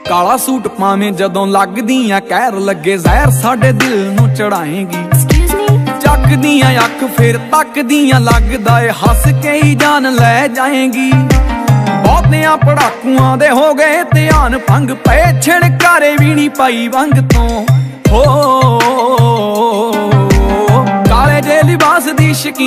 काला सूट पावे जदों लगदियां कहर लगे जहर साडे दिल नूं चढ़ाएगी। चकदियां अख फिर तकदियां लगदा ए हस के ही जान लै जाएगी। बहुतियां पड़ाकुआं दे हो गए ध्यान भंग पे छिड़कारे भी नहीं पाई वंग तो हो काले जे लिबास दी शकीन